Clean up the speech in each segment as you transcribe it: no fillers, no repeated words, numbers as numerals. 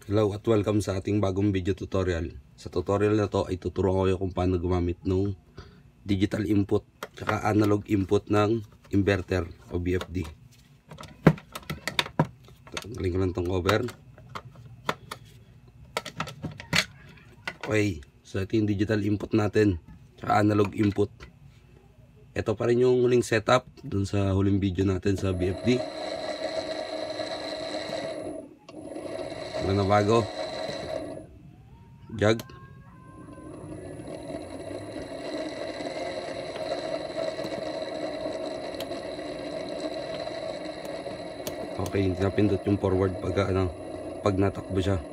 Hello at welcome sa ating bagong video tutorial. Sa tutorial na to ay tuturuan ko kayo kung paano gumamit ng digital input at analog input ng inverter o BFD. Tanggalin ko lang tong cover. Okay, so ito yung digital input natin at analog input. Ito pa rin yung huling setup dun sa huling video natin sa BFD. Wala na bago. Jug. Okay, hindi napindot yung forward pag natakbo siya.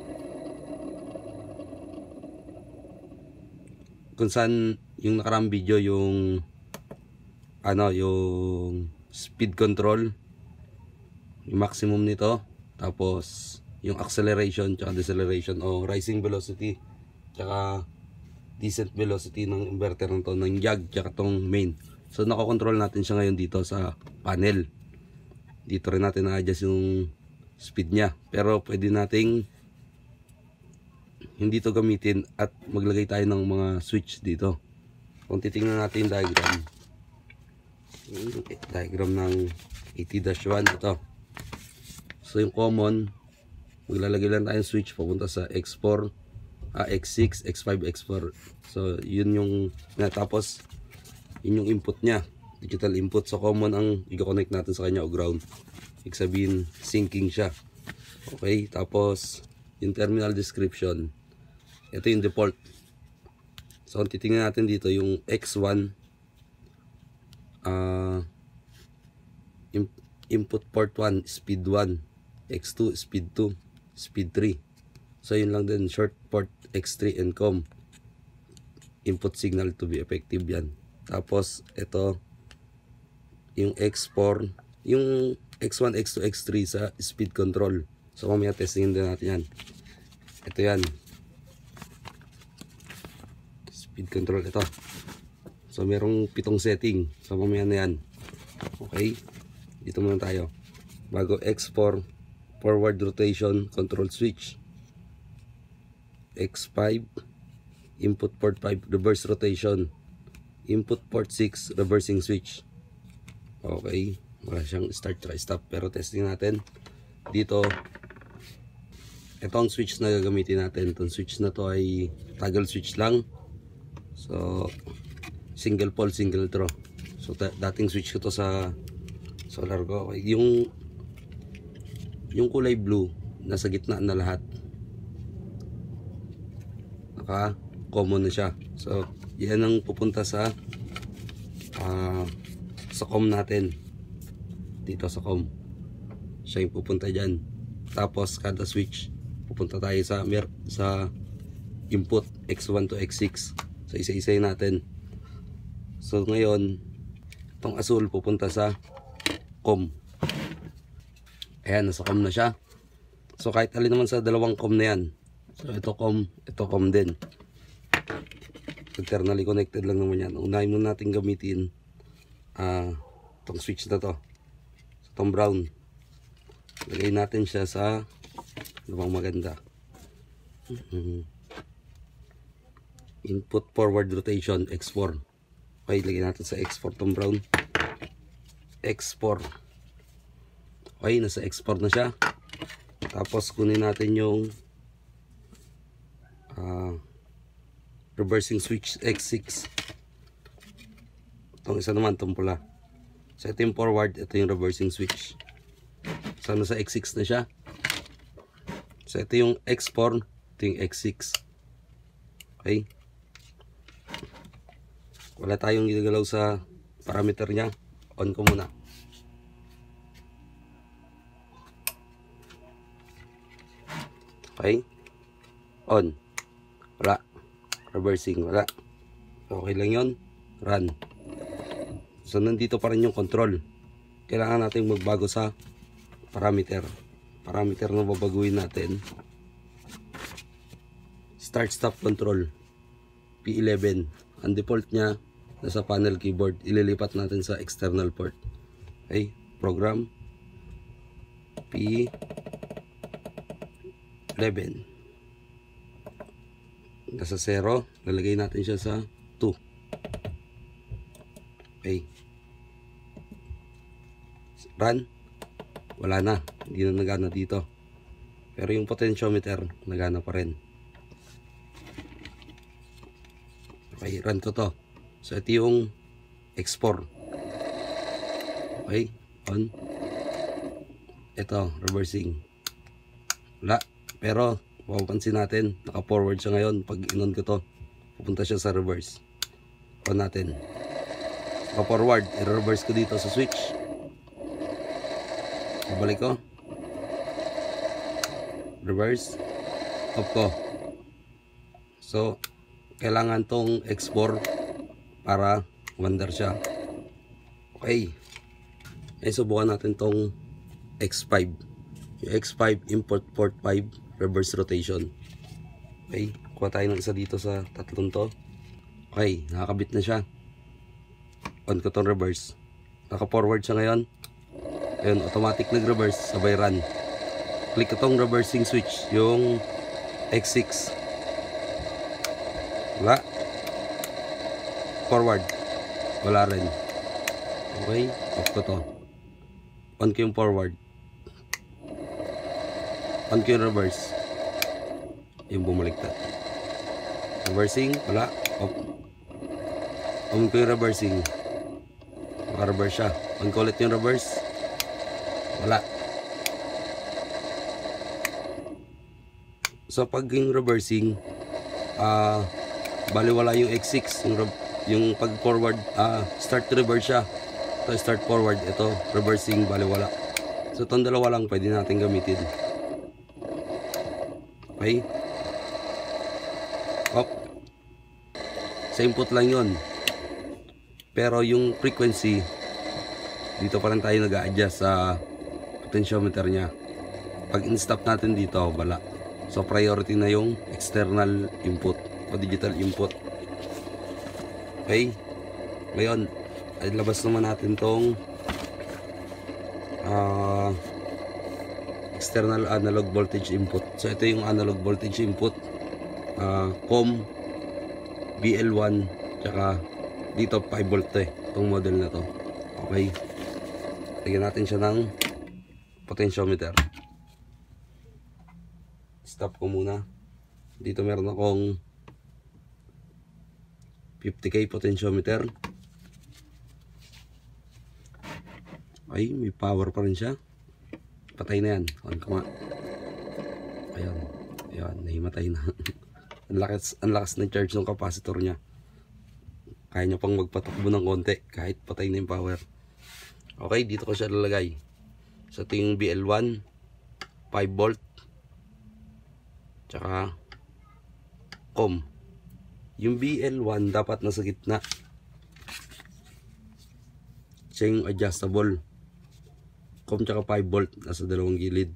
Kung saan yung nakaraang video yung yung speed control, yung maximum nito, tapos yung acceleration tsaka deceleration o rising velocity tsaka descent velocity ng inverter nito, ng jug tsaka tong main. So nakokontrol natin siya ngayon dito sa panel. Dito rin natin na-adjust yung speed nya, pero pwede nating hindi to gamitin at maglagay tayo ng mga switch dito. Kung titingnan natin yung diagram ng 80-1 ito. So yung common, maglalagay lang tayong switch papunta sa X4, X6, X5, X4. So yun yung tapos yun yung input nya, digital input. So common ang i-connect natin sa kanya o ground. Ibig sabihin syncing siya. Okay, tapos yung terminal description, ito yung default. So titingnan natin dito yung X1, input port 1 speed 1, X2 speed 2, speed 3. So yun lang din, short port X3 and COM, input signal to be effective yan. Tapos ito yung X4, yung X1, X2, X3 sa speed control. So mamaya testingin din natin yan. Ito yan, speed control ito. So merong 7 setting. So mamaya na yan. Okay, dito muna tayo. Bago X4, forward rotation control switch. X5, input port 5 reverse rotation. Input port 6 reversing switch. Okay, wala siyang start try stop, pero testing natin dito. Ito ang switch na gagamitin natin. Itong switch na to ay toggle switch lang. So single pole single throw. So dating switch ko to sa solar ko. Okay. Yung kulay blue nasa gitna na lahat, naka common na siya. So yan ang pupunta sa COM natin. Dito sa COM siya yung pupunta dyan. Tapos kada switch pupunta tayo sa input X1 to X6. So isa-isayin natin. So ngayon itong asul pupunta sa COM. Ayan, nasa COM na siya. So kahit alin naman sa dalawang COM na yan. So ito COM din. Internally connected lang naman yan. Unahin muna natin gamitin itong switch na to. So, itong brown. Lagay natin siya sa lumang maganda. Input forward rotation X4. Okay, lagay natin sa X4 itong brown. X4. Okay, nasa X4 na siya. Tapos kunin natin yung reversing switch X6. Itong isa naman, itong pula. So ito yung forward, ito yung reversing switch. So nasa X6 na siya. So ito yung X4, ito yung X6. Okay, wala tayong gigalaw sa parameter nya. On ko muna. Okay, on. Wala. Reversing, wala. Okay lang yun. Run. So nandito pa rin yung control. Kailangan natin magbago sa parameter. Parameter na babaguhin natin, start stop control P11. Ang default nya nasa panel keyboard. Ililipat natin sa external port. Okay, program 11. Nasa 0. Lalagay natin siya sa 2. Okay. Run. Wala na. Hindi na nagana dito. Pero yung potentiometer, nagana pa rin. Okay, run ko to. So, ito yung X4. Okay, on. Ito, reversing. Wala. Pero, mapapansin natin, naka-forward siya ngayon. Pag in-on ko to, pupunta siya sa reverse. On natin. Naka-forward. I-reverse ko dito sa switch. Babalik ko. Reverse. Off ko. So, kailangan tong X4 para umandar siya. Okay. Eh, subukan natin tong X5. Yung X5 import port 5 reverse rotation. Okay. Kuha tayo ng isa dito sa tatlong to. Okay. Nakakabit na siya. On ko tong reverse. Naka-forward siya ngayon. Ayun, automatic nag-reverse, sabay run. Click ko tong reversing switch, yung X6. Wala. Forward. Wala rin. Okay, off ko to. On ko yung forward. On ko yung reverse. Yung bumaliktad. Reversing, wala. Off. On ko yung reversing. Naka-reverse siya. On ko ulit yung reverse. Wala. So pag yung reversing, baliwala yung X6, yung pag forward, start to reverse siya. Ito start forward, ito reversing, baliwala. So itong dalawa lang pwede natin gamitin. Okay. Up. Sa input lang yun. Pero yung frequency, dito pa lang tayo nag-a-adjust sa potentiometer niya. Pag in-stop natin dito, wala. So priority na yung external input o digital input. Okay. Ngayon, ay labas naman natin tong external analog voltage input. So ito yung analog voltage input, COM BL1, tsaka dito 5 volt to itong model na to. Okay. Lagyan natin siya ng potentiometer. Stop ko muna. Dito meron akong 50K potentiometer. Ay, may power pa rin siya. Patay na yan. On ko nga. Ayan. Ayan, nahimatay na. ang lakas ng charge ng capacitor niya. Kaya niya pang magpatakbo ng konti kahit patay na yung power. Okay, dito ko siya lalagay. So ito yung BL1 5 volt tsaka COM. Yung BL1 dapat nasa gitna. Siya yung adjustable. COM tsaka 5 volt nasa dalawang gilid.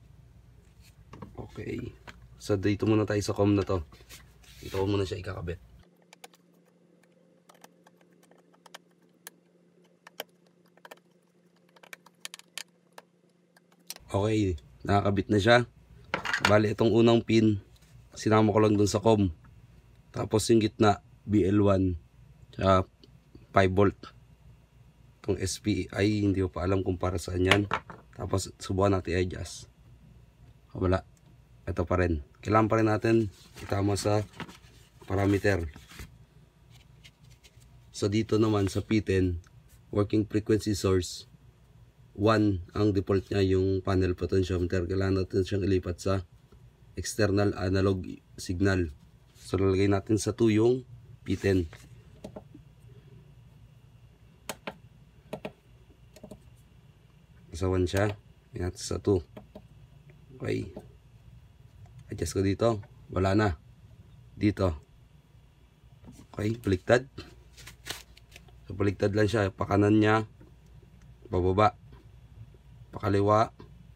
Okay. So dito muna tayo sa COM na to. Dito ko muna siya ikakabit. Okay, nakakabit na siya. Bali, itong unang pin, sinama ko lang dun sa COM. Tapos yung gitna, BL1, tsaka 5 volt. Itong SPI, hindi ko pa alam kung para saan yan. Tapos, subukan natin i-adjust. Wala. Ito pa rin. Kailangan pa rin natin itama sa parameter. So, dito naman sa P10, working frequency source, 1 ang default niya yung panel potentiometer. Kailangan natin siyang ilipat sa external analog signal. So lalagay natin sa 2 yung P10. Sa 1 siya. Lagay natin sa 2. Okay. Adjust ko dito. Wala na. Dito. Okay. Baliktad. So baliktad lang siya. Pakanan niya. Bababa. Pakaliwa.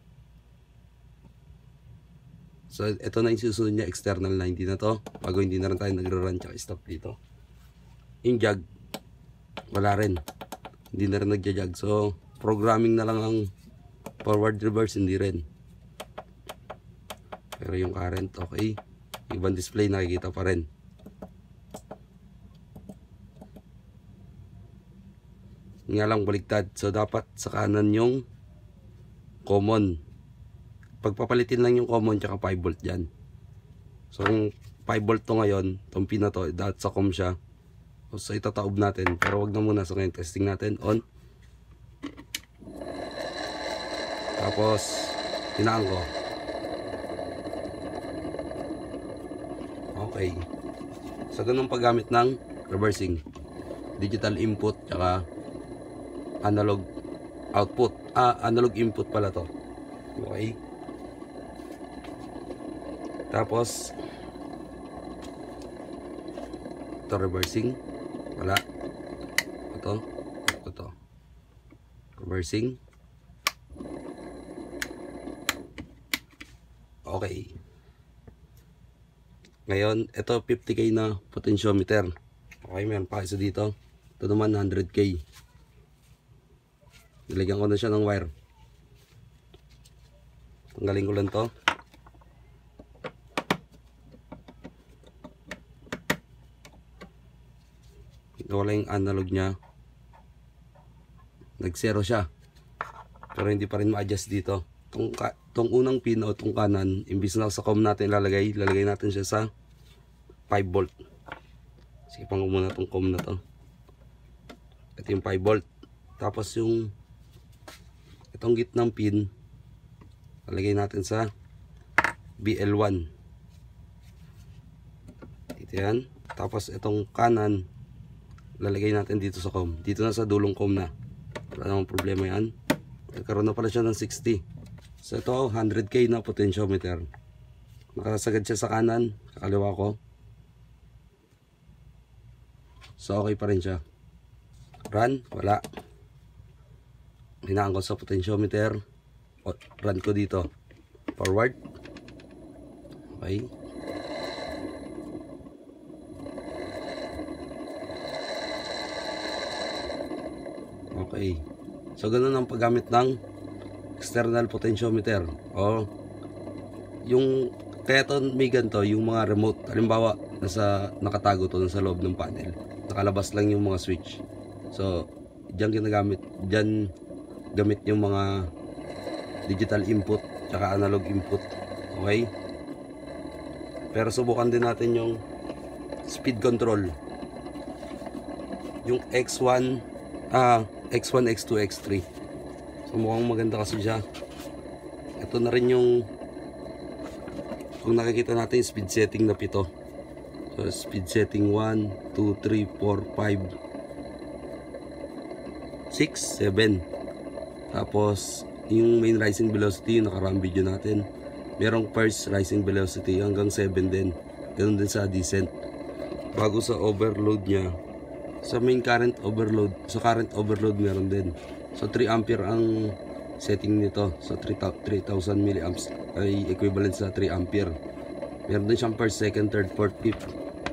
So ito na yung susunod niya, external na, hindi na to. Bago hindi na rin tayo nagre-run tsaka stop dito. Yung jog, wala rin. Hindi na rin nagja-jog. So programming na lang ang forward reverse, hindi rin. Pero yung current, okay. Ibang display, nakikita pa rin. Nga lang baligtad. So, dapat sa kanan yung common. Pagpapalitin lang yung common tsaka 5 volt dyan. So, kung 5 volt to ngayon, itong pin na to, dahil sa COM siya. So, itataob natin. Pero wag na muna. So, ngayon, testing natin. On. Tapos, tinaan ko. Okay. So, ganun paggamit ng reversing. Digital input, tsaka analog output. Analog input pala to. Okay. Tapos, ito reversing. Wala. Ito. Reversing. Okay. Ngayon, ito 50k na potentiometer. Okay, meron pa isa dito. Ito naman 100k. Nilagyan ko na siya ng wire. Tanggalin ko lang to. Wala yung analog niya. Nag-zero siya. Pero hindi pa rin ma-adjust dito. Tong unang pin o tong kanan, imbis na sa COM natin lalagay natin siya sa 5 volt. Sige, pang muna tong COM na to. Ito yung 5 volt. Tapos yung itong gitnang pin, lalagay natin sa BL1. Ito yan. Tapos itong kanan, lalagay natin dito sa COM. Dito na sa dulong COM na. Wala namang problema yan. Nagkaroon na pala siya ng 60. So ito 100k na potentiometer. Nakasagad siya sa kanan, kakaliwa ko. So okay pa rin siya. Run, wala. Hinaan ko sa potentiometer. Run ko dito. Forward. Okay. Okay. So ganun ang paggamit ng external potentiometer. O yung kaya to may ganito, yung mga remote. Halimbawa, nakatago to sa loob ng panel. Nakalabas lang yung mga switch. So diyan ginagamit, diyan gamit yung mga digital input tsaka analog input. Okay? Pero subukan din natin yung speed control. Yung X1, X1, X2, X3. So mukhang maganda kasi siya. Ito na rin yung, kung nakikita natin yung speed setting na 7. So speed setting 1, 2, 3, 4, 5, 6, 7. Tapos yung main rising velocity, yung nakaraan video natin, merong first rising velocity hanggang 7 din. Ganun din sa descent. Bago sa overload niya, sa main current overload, sa current overload meron din. So 3 ampere ang setting nito. So 3000 milliamps ay equivalent sa 3 ampere. Meron din siyang first, second, third, fourth, fifth,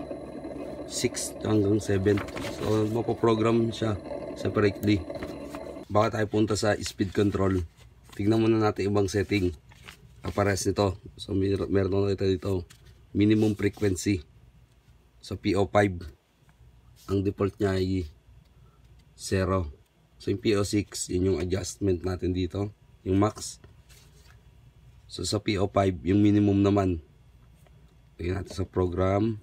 6 hanggang 7. So mapoprogram siya separately. Baka tayo punta sa speed control. Tignan muna natin ibang setting kapares nito. So meron na dito minimum frequency. So PO5 ang default niya ay 0. So yung PO6, yun yung adjustment natin dito, yung max. So sa PO5, yung minimum naman, lagyan natin sa program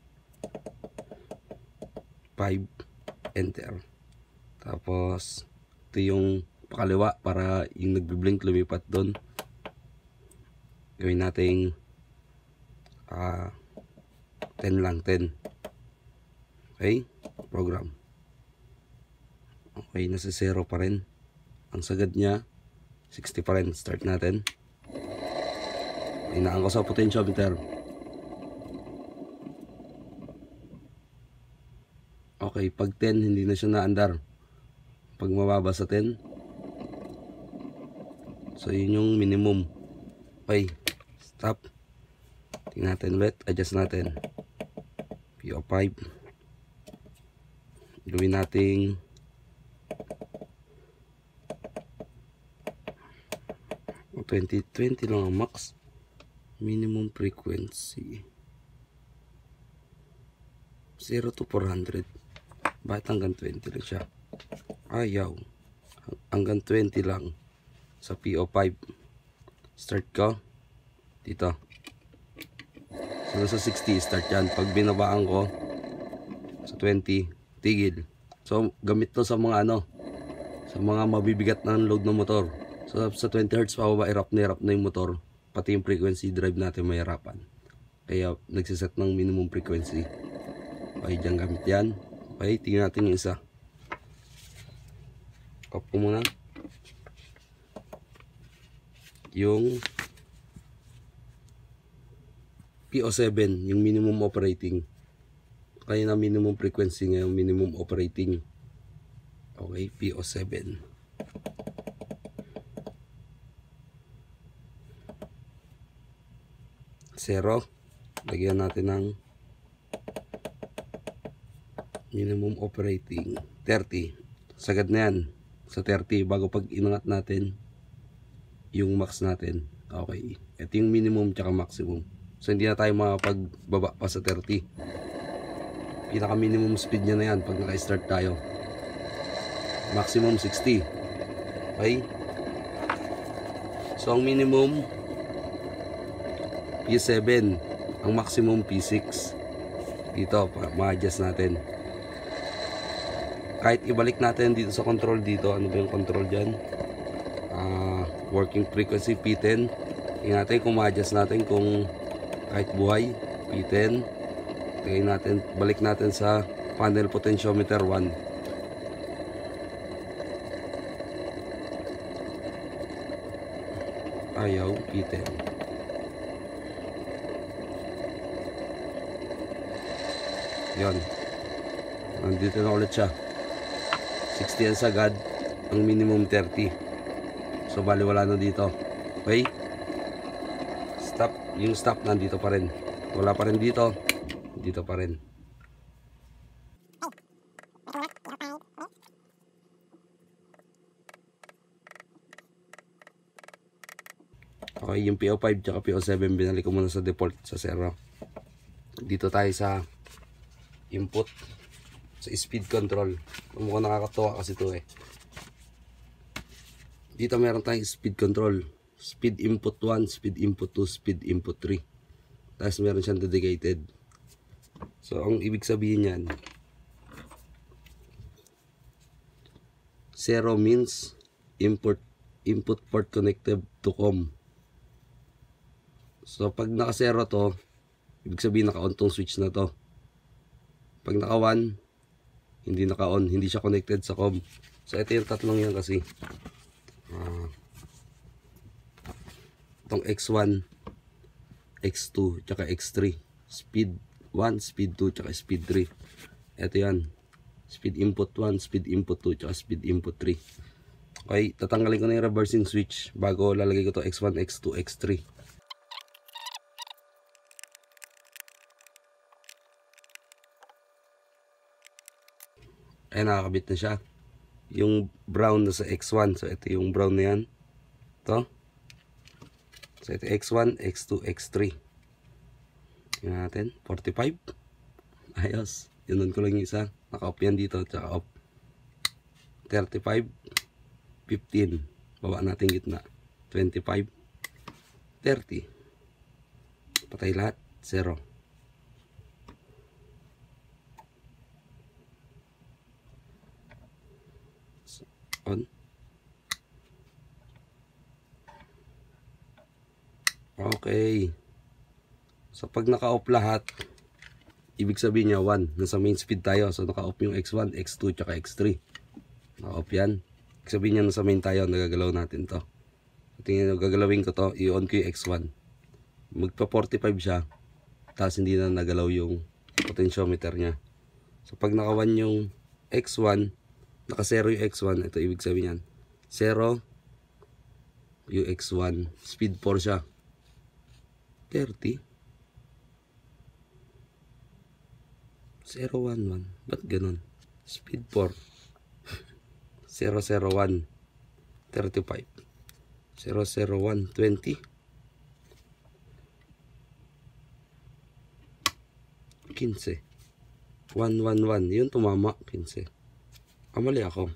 5, enter. Tapos ito yung pakaliwa para yung nagbi-blink lumipat doon. Gawin natin 10 lang, 10. Okay, program. Okay, nasa 0 pa rin. Ang sagad niya 60 pa rin. Start natin. Hinaan ko sa potentiometer. Okay, pag 10 hindi na siya naandar. Pag mababa sa 10, so yun yung minimum. Okay, stop. Tingnan natin ulit, adjust natin. PO5. Gawin nating 20 lang ang max. Minimum frequency 0 to 400. Bakit hanggang 20 lang siya? Ayaw. Hanggang 20 lang sa PO5. Start ko dito. So sa 60 start yan. Pag binabaan ko sa 20 tigil. So gamit to sa mga sa mga mabibigat na load ng motor. So sa 20 Hz pababa, hirap na yung motor. Pati yung frequency drive natin mahirapan. Kaya nagsiset ng minimum frequency. Okay, dyan gamit yan. Okay, tingnan natin yung isa. Off ko muna. Yung PO7, yung minimum operating. Kaya na minimum frequency ngayon, minimum operating. Okay, PO7. Zero. Lagyan natin ng minimum operating 30. Sagad na yan sa 30 bago pag inangat natin yung max natin. Okay, ito yung minimum tsaka maximum. So hindi na tayo makapagbaba pa sa 30. Pinaka minimum speed nya na yan pag naka-start tayo. Maximum 60. Okay, so ang minimum P7, ang maximum P6. Dito ma-adjust natin. Kahit ibalik natin dito sa control dito, ano ba yung control dyan? Working frequency P10. Tingnan natin kung ma-adjust natin kung kahit buhay P10. Tingnan natin, balik natin sa panel potentiometer 1. Ayaw P10. Yon. Nandito na ulit siya. 60 yan sagad, ang minimum 30. So bali wala na dito. Okay, stop. Yung stop nandito pa rin, wala pa rin dito, dito pa rin. Okay, yung PO5 tsaka PO7 binalik ko muna sa default sa 0. Dito tayo sa input, sa speed control. Mukhang nakakatuwa kasi ito Dito meron tayong speed control. Speed input 1, speed input 2, speed input 3. Tapos meron siyang dedicated. So ang ibig sabihin yan, 0 means input port connected to COM. So pag naka 0 to, ibig sabihin naka-on tong switch na to. Pag naka 1, hindi naka-on, hindi siya connected sa COM. So ito yung tatlong yan kasi. Itong X1, X2, tsaka X3. Speed 1, speed 2, tsaka speed 3. Ito yan. Speed input 1, speed input 2, tsaka speed input 3. Okay, tatanggalin ko na yung reversing switch bago lalagay ko to X1, X2, X3. Ay, nakakabit na siya. Yung brown na sa X1. So ito yung brown na yan. Ito. So ito X1, X2, X3. Tingnan natin. 45. Ayos. Yun ko lang yung isa. Naka-off yan dito. Tsaka off. 35. 15. Baba natin gitna. 25. 30. Patay lahat. 0. On. Okay. So pag naka-off lahat, ibig sabihin niya 1. Nasa main speed tayo. So naka-off yung X1, X2, tsaka X3. Naka-off yan. Ibig sabihin niya nasa main tayo. Nagagalaw natin to. So tingnan nyo, gagalawin ko to. I-on ko yung X1. Magpa 45 siya. Tapos hindi na nagalaw yung potentiometer niya. So pag naka-1 yung X1, naka-0 yung X1, ito ibig sabihin yan. 0 yung X1, speed 4 siya. 30. 011. Ba't ganun? Speed 4. 001. 35. 001. 20. 15. 1, 1, 1. Yun, tumama. 15. Mali ako.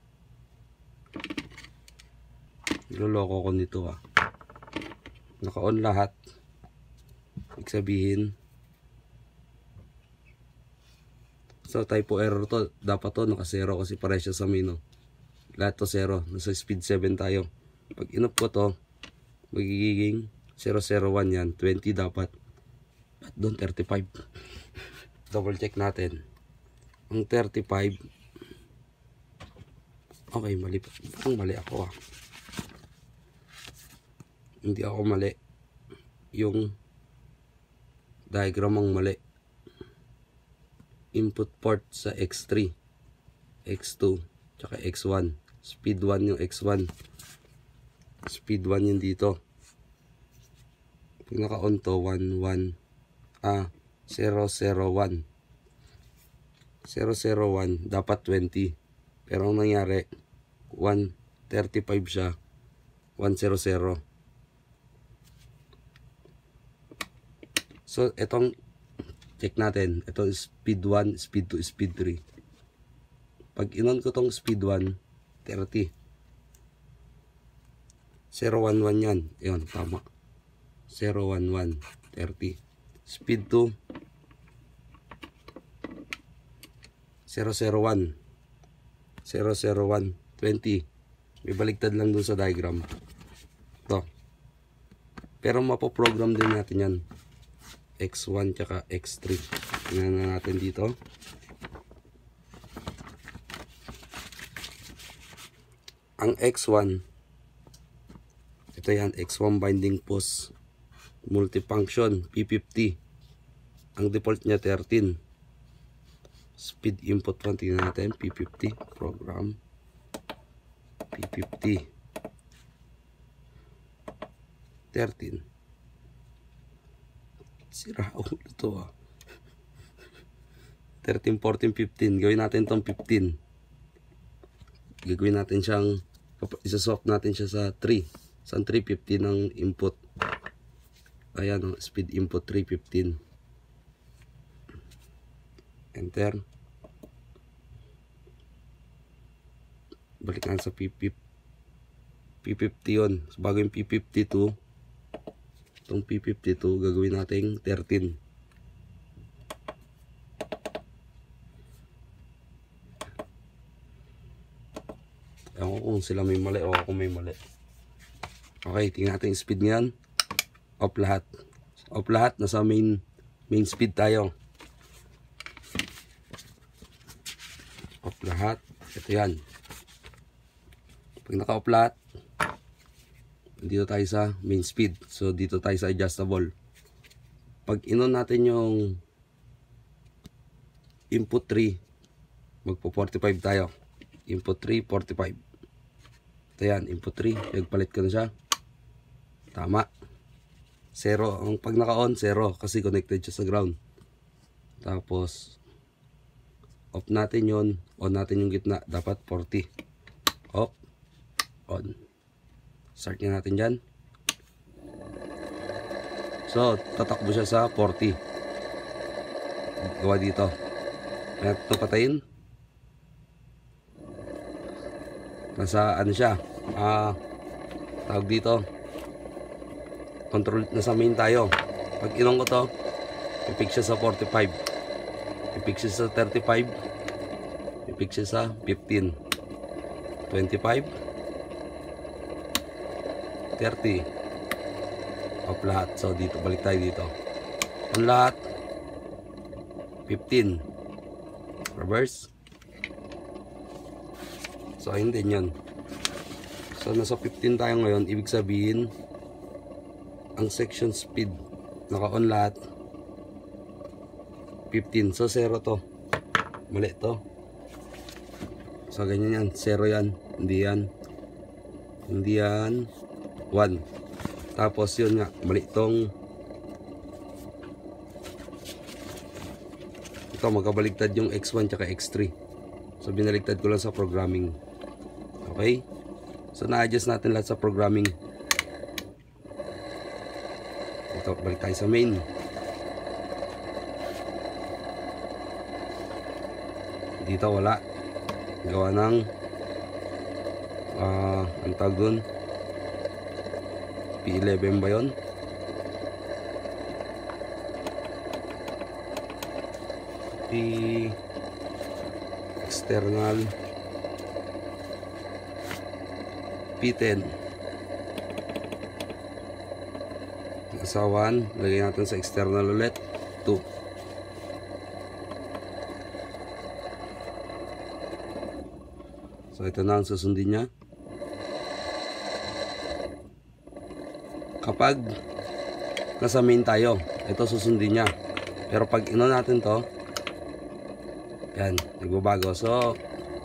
Niloloko ko nito ah. Naka-on lahat. Ibig sabihin, so typo error to. Dapat to naka-0 kasi pare siya sa mino. Lahat to 0. Nasa speed 7 tayo. Pag inop ko to, magiging 001 yan. 20 dapat. At doon 35. Double check natin. Ang 35. Okay, mali. Ang mali ako ah. Hindi ako mali. Yung diagram ang mali. Input port sa X3, X2, tsaka X1. Speed 1 yung X1. Speed 1 yung dito. Pag naka-on to, 1, 1, 001. 001, dapat 20. Pero ang nangyari, 135 siya, 100. So, itong check natin. Ito speed 1, speed 2, speed 3. Pag inon ko tong speed 1, 30. 011 yan. Yun, tama. 011, 30. Speed 2, 001. 001, 20. May baligtad lang dun sa diagram. Ito. Pero mapoprogram din natin yan. X1 tsaka X3. Tingnan na natin dito. Ang X1, ito yan, X1 binding post multifunction P50. Ang default niya 13. Speed input 1, tingnan natin. P50 program P50 13. Sira ulo to ah. 13, 14, 15. Gawin natin tong 15. Gagawin natin siyang, isa-swap natin siya sa 3. Sa 350 ng input. Ayan, speed input 315. Enter. Balik natin sa P50 yun. So, bago yung P52, itong P52 gagawin natin 13. Ewan ko kung sila may mali o ako may mali. Okay, tingnan natin yung speed ngayon. Off lahat. Off lahat. Nasa main speed tayo. Off lahat. Ito yan. Pag naka-off lahat, dito tayo sa main speed. So, dito tayo sa adjustable. Pag inon natin yung input 3, magpo 45 tayo. Input 3, 45. Ito yan, input 3. Nagpalit ko na siya. Tama. 0. Ang pag naka-on, 0. Kasi connected siya sa ground. Tapos, off natin yon, on natin yung gitna. Dapat 40. Off. On. Start nyo natin dyan. So, tatakbo siya sa 40. Gawa dito. Kaya ito patayin. Nasa ano siya. Tawag dito. Control, nasa main tayo. Pag inong ko to, ipik siya sa 45. Ipik siya sa 35. Ipik siya sa 15. 25. 30. Off lahat. So dito, balik tayo dito. On lahat. 15. Reverse. So ayun din yun. So nasa 15 tayo ngayon. Ibig sabihin, ang section speed, naka-on lahat. 15. So 0 to. Mali to. So ganyan yan. 0 yan. Hindi yan. Hindi yan. 1. Tapos yun nga, mali itong ito, magkabaligtad yung X1 tsaka X3. So binaligtad ko lang sa programming. Okay? So na-adjust natin lahat sa programming. Ito, balik tayo sa main. Dito wala. Gawa ng ang tawag dun, P11 ba yun? External P10 nasa 1, lagay natin sa external ulit 2. So ito na ang susundin niya. Kapag nasa main tayo, ito susundin niya. Pero pag ino natin to, yan, nagbabago. So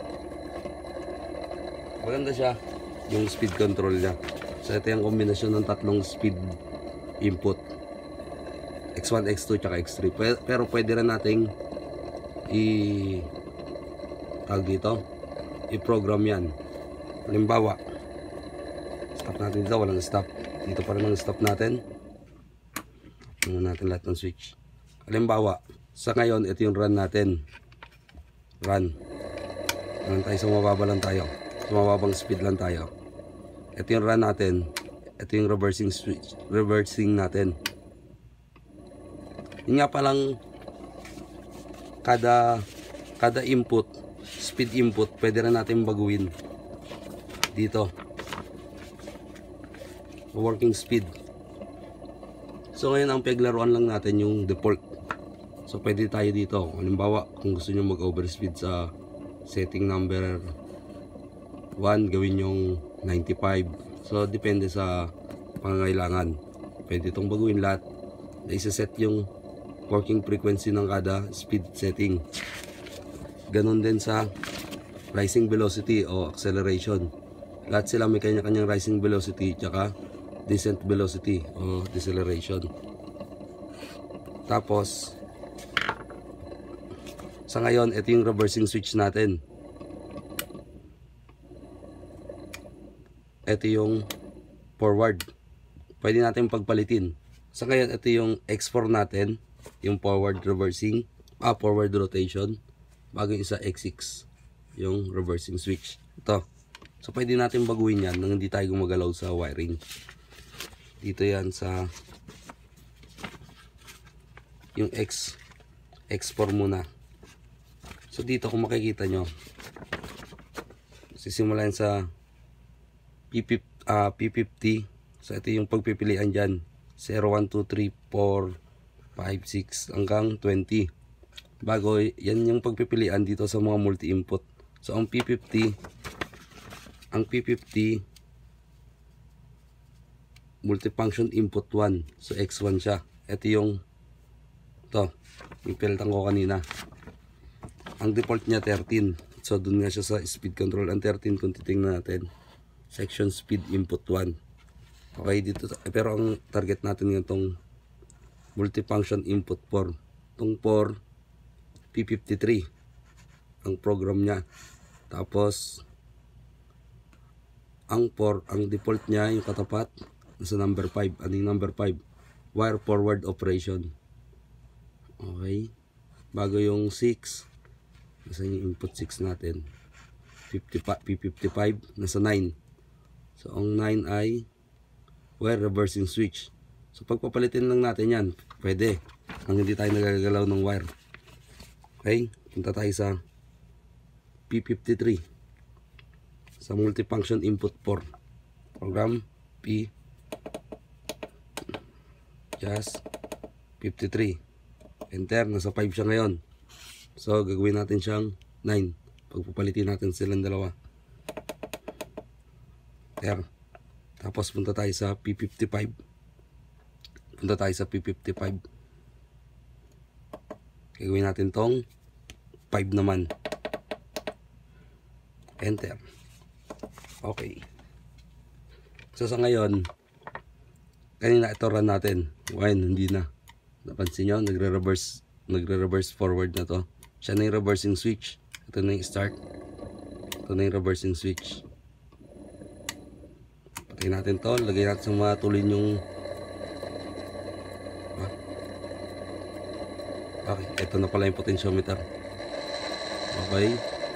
maganda siya yung speed control niya. So ito yung kombinasyon ng tatlong speed input, X1, X2, tsaka X3. Pero pwede rin nating i-program yan. Halimbawa, stop natin dito, walang stop. Dito pa rin ang stop natin. Tingnan natin lahat ng switch. Halimbawa, sa ngayon, ito yung run natin. Run. Run tayo, sa mababa lang tayo. Sa mababang speed lang tayo. Ito yung run natin. Ito yung reversing switch. Reversing natin. Yun nga palang kada input, speed input, pwede rin natin baguhin dito. Working speed. So ngayon ang paglaruan lang natin yung default. So pwede tayo dito. Halimbawa, kung gusto nyo mag-overspeed sa setting number 1, gawin yung 95. So depende sa pangangailangan. Pwede itong baguhin lahat. Isa-set yung working frequency ng kada speed setting. Ganon din sa rising velocity o acceleration. Lahat sila may kanya-kanyang rising velocity tsaka descent velocity o deceleration. Tapos sa ngayon, ito yung reversing switch natin. Ito yung forward. Pwede natin pagpalitin. Sa ngayon, ito yung X4 natin, yung forward reversing, forward rotation. Bago yung isa X6, yung reversing switch. Ito. So pwede natin baguhin yan nang hindi tayo gumagalaw sa wiring. Dito yan sa yung X4 muna. So dito kung makikita nyo, sisimulan sa P50. So ito yung pagpipilian dyan, 0, 1, 2, 3, 4, 5, 6 hanggang 20. Bago yan yung pagpipilian dito sa mga multi-input. So ang P50 multifunction input 1. So X1 siya. Ito yung pinilitan ko kanina. Ang default niya 13. So dun nga siya sa speed control. Ang 13 kung titingnan natin, section speed input 1. Okay dito. Pero ang target natin yung itong multifunction input 4. Itong 4 P53 ang program niya. Tapos ang default niya yung katapat sa number 5. Ano yung number 5? Wire forward operation. Okay. Bago yung 6, nasa yung input 6 natin. P55 nasa 9. So ang 9 ay wire reversing switch. So pagpapalitin lang natin yan, pwede. Nang hindi tayo nagagalaw ng wire. Okay. Punta tayo sa P53. Sa multifunction input 4. Program P just 53. Enter. Nasa 5 siya ngayon. So gagawin natin siyang 9. Pagpapalitin natin silang dalawa. Enter. Tapos punta tayo sa P55. Punta tayo sa P55. Gagawin natin tong 5 naman. Enter. Okay. So sa ngayon, kanina ito run natin. Ngayon hindi na. Napansin nyo, nagre-reverse forward na to. Siya na yung reversing switch. Ito na yung start. Ito na yung reversing switch. Patay natin to. Lagay natin sa mga tulin yung okay, ito na pala yung potentiometer. Okay.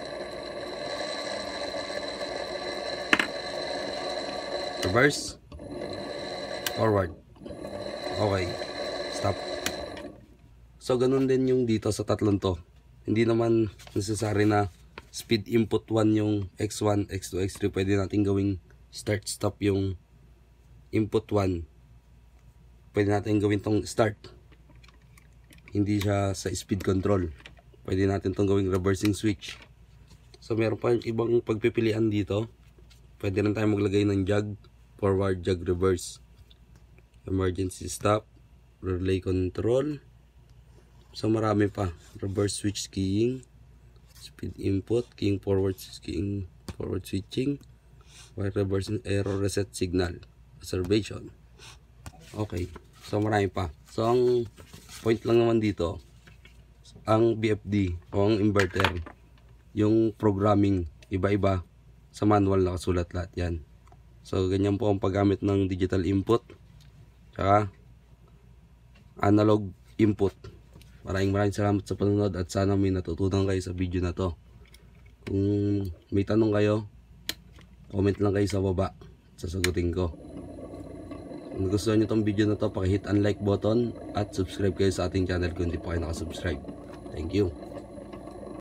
Reverse. Forward. Okay. Stop. So, ganun din yung dito sa tatlong to. Hindi naman necessary na speed input 1 yung X1, X2, X3. Pwede natin gawing start stop yung input 1. Pwede natin gawin tong start. Hindi siya sa speed control. Pwede natin tong gawing reversing switch. So, meron pa ibang pagpipilian dito. Pwede rin tayo maglagay ng jog. Forward, jog, reverse. Emergency stop. Relay control. So marami pa. Reverse switch keying. Speed input. Keying forward. Keying forward switching. Wire reversing. Error reset signal. Observation. Okay. So marami pa. So ang point lang naman dito, ang BFD o ang inverter, yung programming, iba-iba. Sa manual nakasulat lahat yan. So ganyan po ang paggamit ng digital input. Tsaka analog input. Maraming salamat sa panonood at sana may natutunan kayo sa video na to. Kung may tanong kayo, comment lang kayo sa baba. Sasagutin ko. Kung gusto nyo tong video na to, pakihit ang like button at subscribe kayo sa ating channel kung hindi pa kayo nakasubscribe. Thank you.